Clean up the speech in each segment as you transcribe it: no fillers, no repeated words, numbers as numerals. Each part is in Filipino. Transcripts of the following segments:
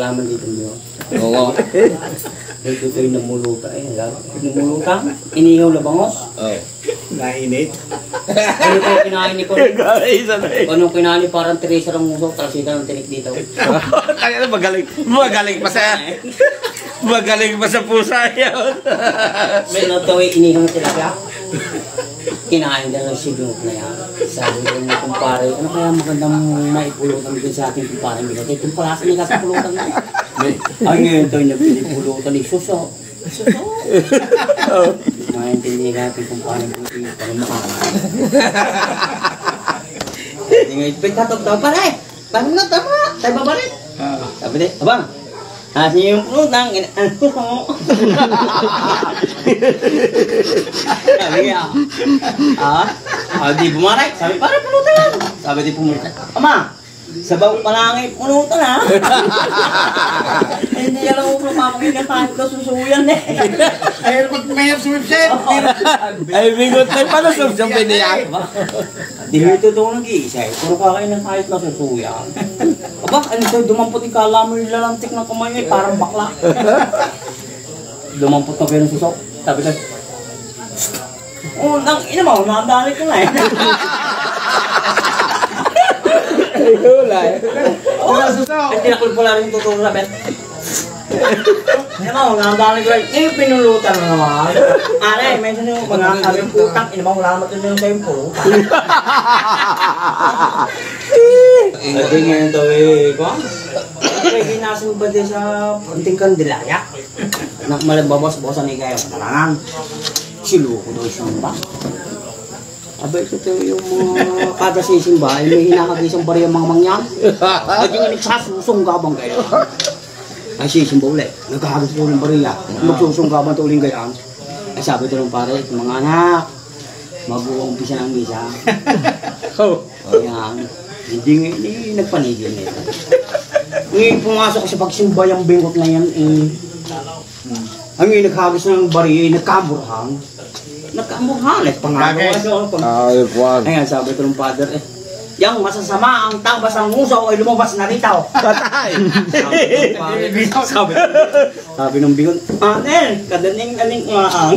halaman dito nyo. Oo. Dito tayo namulutan. Namulutan? Inihaw na bangos? Oo. Nainit. Ano tayo kinain ni Cory? Anong kinain parang Teresa ng muso, talsita ng tinik dito. Kaya magaling. Magaling pa sa... Magaling pa sa pusa yun. May nataway inihaw talaga. Kinain na ng sibingot na yan. Sabi ko nga kumpare, ano kaya magandang maipulutan din sa ating kumpare nila? Kaya kumpara sa nila sa pulutan na. Ay ngayon tayo nagpinipulutan ni Suso. Suso! Maintindihan natin kumpare nila para makakain. Hindi nga ito, tatog-tog pare! Paano na tama? Tayo babalik! Sabi din, abang! Kasi yung pulutang, Suso! Sabi niya, di bumaray. Sabi, para pulutan. Sabi di pulutan. Ama, sabaw pa lang ay pulutan ha. Hindi alam ko kung mapakinggan tayo ko susuyan eh. Ay, may subscribe. Ay, bigot na pala subscribe niya. Di mo ito doon nag-iisa eh. Puro kakain ng kahit na susuyan. Aba, ano sa'yo, dumampot yung kala mo yung lalantik ng kamay eh. Parang bakla. Dumampot na kayo ng susok. Sabi ka, nang ina mo, nakadali ko na eh. Ay, wala eh. Hindi na pala rin tuturo na bet. Ina mo, nakadali ko eh. Eh, pinulutan na naman. Are, may sino yung mga kabing putang. Ina mo, wala naman ito yung sa'yo pulutan. Hindi ngayon daw eh, ko? Kaya ginasin ba din sa punting kandilaya? Malababas-bawasan ni kayo. Talangan. Siluko daw simba. Abay, ito yung mga kada sisimba, ay may hinakagisang bari ang mga mangyan. At yung nagsasusunggaban kayo. Ay sisimba ulit. Nagkahagis po ng bariya. Magsusunggaban ito uling gayaan. Ay sabi ito ng pare, mga anak, mag-uumpisa ng misa. Ayan. Hindi nagpanigil nito. Ngayon pumasok sa pagsimba yung bingot na yan, ang naghagis ng bari, nagkamburhang. Nagkamburhang, pangagawa. Ay, Juan. Ayan, sabi ito ng father, yang masasama ang tabas ng musaw ay lumabas na ritaw. Patay! Sabi ng bingot, Anel, kadaning-aning maang.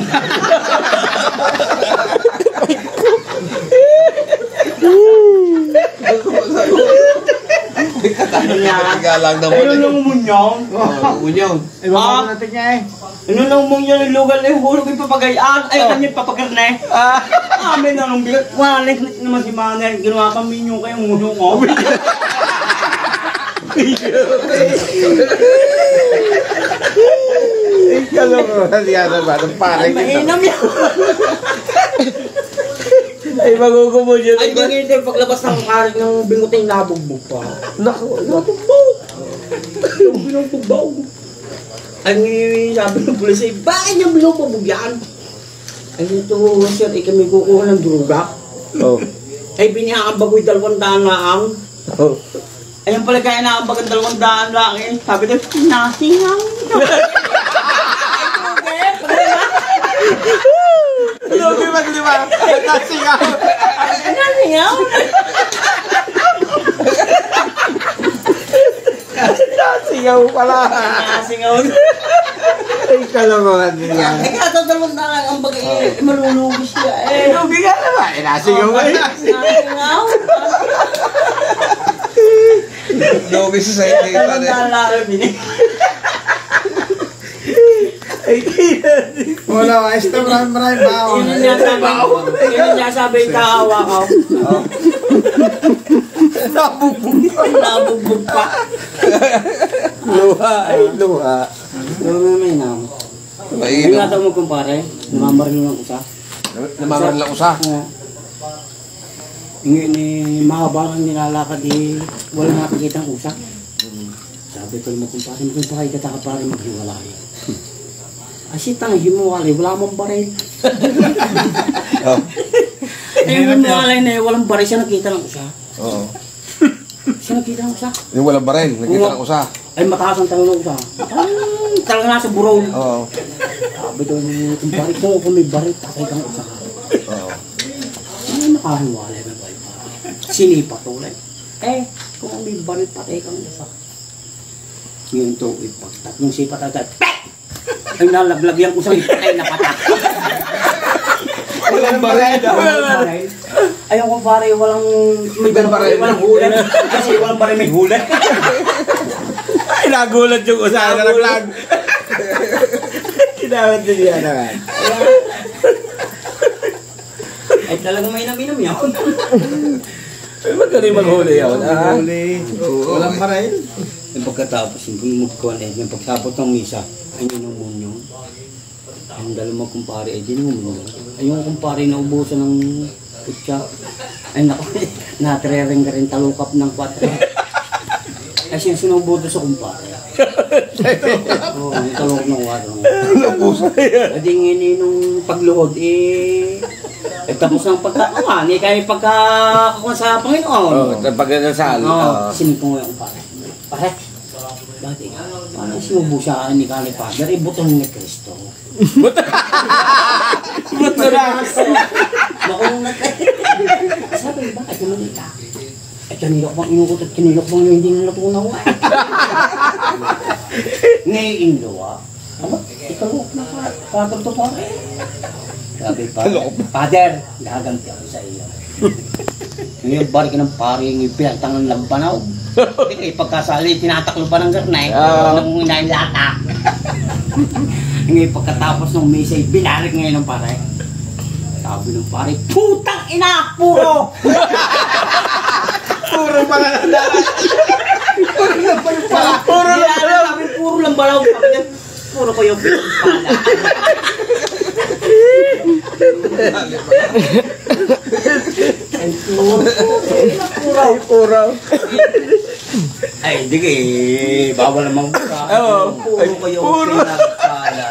Galang naman. Ano nang umunyong? Umunyong. Iwan natin niya eh. Ano nang umunyong yung lugar na yung hulog yung papagayaan? Ay, kanya papagarne. Amin na nung bigat. Walang naman si Manel. Ginawa kang minyo kayong muno ko. Ikaw mo. Yan na ba? Ay, mainam yan. Ay, magugumod yun. Ay, hindi ito paglabas ng karing ng binguting nabugbog pa. Naku, nabugbog. Yung binubugbog. Ang sabi ng pulis ay, bakit yung binubugbog yan? Ay, ito, sir, ay kami kukuha ng druga. Oh. Ay, binihakambagoy 200 lang. Oh. Ayun pala kaya nakambag ang 200 lang eh. Sabi ko, nasingang. Lugi ba, di ba? Nasingaw. Nasingaw? Nasingaw pala. Nasingaw. Ay, kalamangan niya. Ay, katotoo na lang ang bagay. Malulugi siya eh. Lugi ka na ba? Nasingaw ka eh. Nasingaw? Lugi sa sa'yo. Wala, esta maraming bawa. Yun niya sabi kaawa ko. Nabugbog pa. Luha ay luha. May nam. Ay nga ito mo kumpare. Namamaril ng usa. Namamaril lang usa? Ni mahaba ang nilalakad eh. Wala nakakita ng usa. Sabi ko mo kumpare. Magkumpare ka taka pare maghiwalay. Asi tang himuwalay. Wala mong baril. Himuwalay na walang baril. Siya nakita ng usa. Oo. Siya nakita ng usa. Yung walang baril. Nakita ng usa. Ay mataas ang tanong ng usa. Talaga nasa burol. Oo. Sabi ko kung baril ko kung may baril. Patay kang usa. Oo. Ay makahiwalay na baril. Sinipa tulad. Kung may baril patay kang usa. Yun to, ipagtatlong sipat agad. Pek! Ay nalaglagyan ko sa ipatay na patak. Walang baril. Ayaw ko pare, walang may baril, walang hulan. Kasi walang baril may hulan. Ay, nagulat yung usaha na naglag. Kinawat din yan naman. Ay talagang may naminam yun. Ay, magaling maghuli yun. Walang baril. Yung pagkatapos, yung magkuhan yung pagsapot ng misa, ay inumun yun. Ang dalawang kumpare ay dinumun yun. Ay yung kumpare na ubusan ng kutsa. Ay naku, natrereng ka rin talukap ng 4. Ay sinubuto sa kumpare. Oo, yung talukap ng 4. Ay di ngini nung pagluhod, tapos ng pagkakawan, kaya pagkakakuha sa Panginoon. Oo, pagkakasal. Oo, sinipong mo yung kumpare. Pare, dati, paano sinubo siya ni Kali Father, ibutong ni Kristo. Buto na! Nakulong na tayo. Sabi, bakit naman ika? Ay, kanilok bang inukot at kanilok bang hindi na natunaw eh. Ngayon daw aba, ikalok na pa, patag to pa eh. Sabi pa, Father, gaganti ako sa iyo. Ngayon, bari ka ng pari, yung pinagtangan ng lampanaw. Hindi pagkasali, tinataklo pa ng garnay, nung inayin lata. Ngayon, pagkatapos ng misa, binarik ngayon ng pare. Sabi ng pare, putang ina, puro! Puro pala na dapat. Puro lambalaw! Sabi, puro lambalaw. Sabi niya, puro ko yung pinagpala. Ay, Puro. Ay, di ka bawal namang buka. Oo. Puro ko yung pinagpala.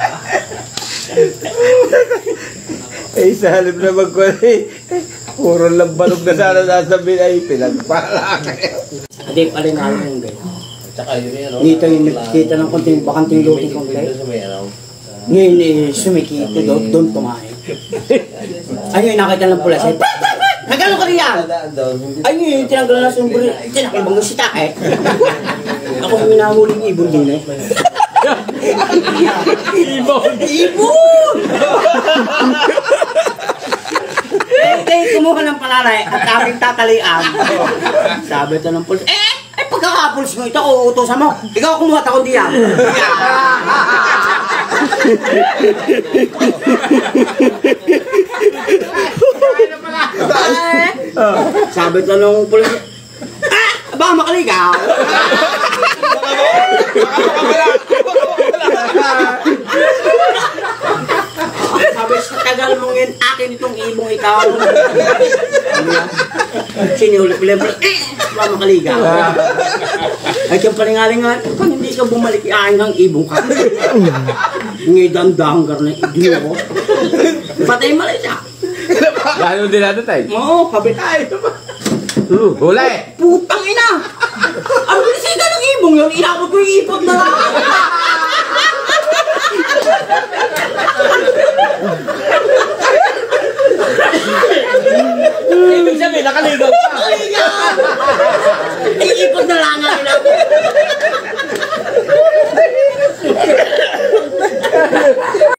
Ay, sa halip na magkwali. Puro lang balog na sana sasabihin ay pinagpala. Hindi, paling alam yung gano'n. Dito yung nakikita ng konting bakanting luting konti. Ngayon, sumikito doon kumain. Ayun, nakita ng pula siya. Nagano ka riyan? Ayun, tinanggal na sa yung buri. Tinakibang ng sita eh. Ako minahuling ibon din eh. Ibon! Ibon! Kaya kumuha ng palalay at aming tatalian. Sabi ito ng pulis, ay pagkakapulis mo ito, uutosan mo. Ikaw kumuha at ako diyan. Sabi ito ng pulis, baka makaligaw. Sabi sa tagal mong yun, akin itong ibong ikaw. Sinihulip-ulip, baka makaligaw. Ay, kaya palingaling nga, kung hindi ka bumalik, iain kang ibong ka. Ngayon, dandang ka na idyo ko. Patay malay siya. Gano'n din natin tayo? Oo, kabit. Hula eh! Putang ina! Ang bilisita ng ibong yun, inabot ko yung ipot na lang.